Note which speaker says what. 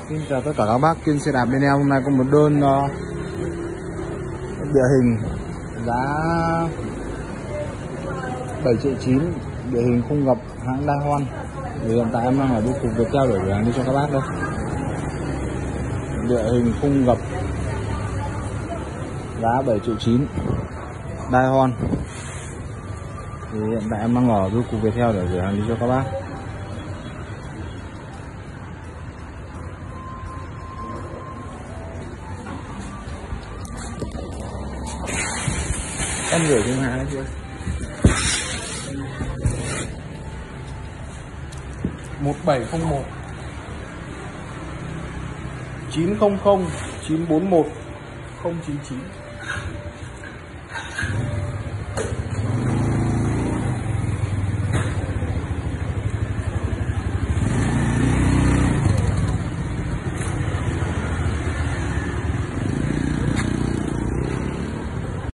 Speaker 1: Xin chào tất cả các bác trên xe đạp bên em. Hôm nay có một đơn địa hình giá 7,9 triệu, địa hình không gặp hãng Daihatsu. Thì hiện tại em đang ở bưu cục Viettel để gửi hàng đi cho các bác đây. Địa hình không gặp giá 7,9 triệu Daihatsu. Thì hiện tại em đang ở bưu cục Viettel để gửi hàng đi cho các bác. Em gửi thêm hàng chưa? 1701 900 941 099.